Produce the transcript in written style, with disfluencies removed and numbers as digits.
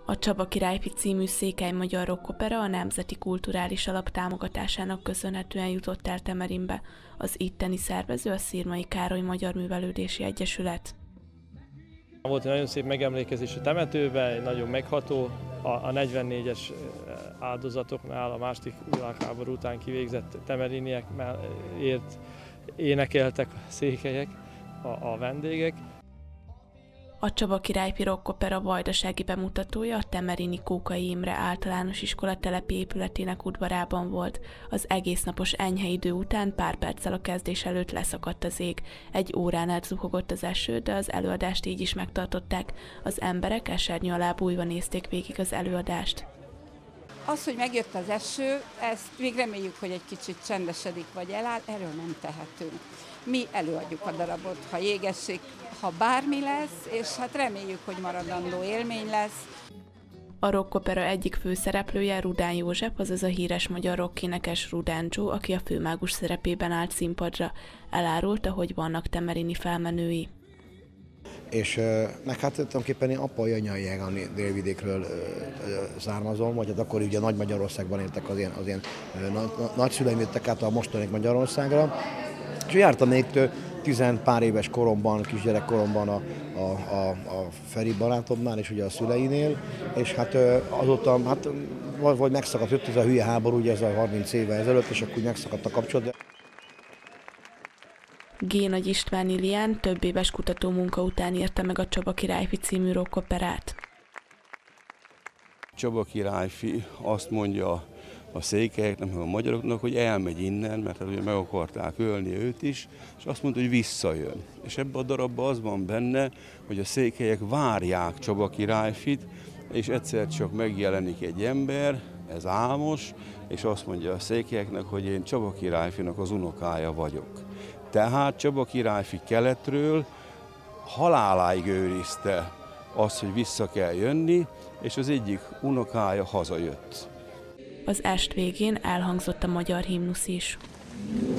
A Csaba királyfi című székely magyar rockopera a Nemzeti Kulturális Alap támogatásának köszönhetően jutott el Temerinbe. Az itteni szervező a Szirmai Károly Magyar Művelődési Egyesület. Volt egy nagyon szép megemlékezés a temetőben, egy nagyon megható, a 44-es áldozatoknál, a második világháború után kivégzett temeriniekért énekeltek a székelyek, a vendégek. A Csaba királyfi rockopera vajdasági bemutatója a temerini Kókai Imre általános iskola telepi épületének udvarában volt. Az egésznapos enyhe idő után pár perccel a kezdés előtt leszakadt az ég. Egy órán át zuhogott az eső, de az előadást így is megtartották. Az emberek esernyő alá bújva nézték végig az előadást. Az, hogy megjött az eső, ezt még reméljük, hogy egy kicsit csendesedik vagy eláll, erről nem tehetünk. Mi előadjuk a darabot, ha jégesik, ha bármi lesz, és hát reméljük, hogy maradandó élmény lesz. A rockopera egyik főszereplője Rudán József, azaz a híres magyar rockénekes Rudán Joe, aki a főmágus szerepében állt színpadra. Elárulta, hogy vannak temerini felmenői. És meg hát tulajdonképpen én apai anyai délvidékről származom, vagy hát akkor ugye Nagy Magyarországban éltek az ilyen nagyszüleim jöttek át a mostani Magyarországra. És jártam még 10 pár éves koromban, kisgyerek koromban a Feri barátomnál és ugye a szüleinél, és hát azóta hát, vagy megszakadt, jött ez a hülye háború, ugye ez a 30 éve ezelőtt, és akkor úgy megszakadt a kapcsolat. G. Nagy István Ilián több éves kutatómunka után írta meg a Csaba királyfi című rockoperát. Csaba királyfi azt mondja a székelyeknek, meg a magyaroknak, hogy elmegy innen, mert ugye meg akarták ölni őt is, és azt mondta, hogy visszajön. És ebben a darabban az van benne, hogy a székelyek várják Csaba királyfit, és egyszer csak megjelenik egy ember, ez Ámos, és azt mondja a székelyeknek, hogy én Csaba királyfinak az unokája vagyok. Tehát Csaba királyfi keletről haláláig őrizte azt, hogy vissza kell jönni, és az egyik unokája hazajött. Az est végén elhangzott a magyar himnusz is.